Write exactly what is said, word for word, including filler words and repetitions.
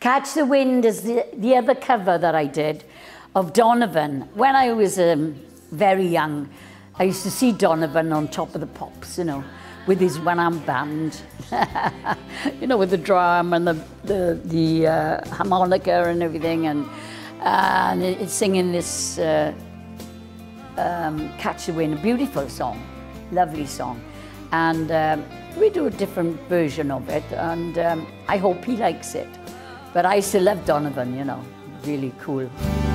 Catch the Wind is the, the other cover that I did of Donovan. When I was um, very young, I used to see Donovan on Top of the Pops, you know, with his one-arm band, you know, with the drum and the, the, the uh, harmonica and everything, and, uh, and it's singing this uh, um, Catch the Wind, a beautiful song, lovely song. And um, we do a different version of it, and um, I hope he likes it. But I still love Donovan, you know, really cool.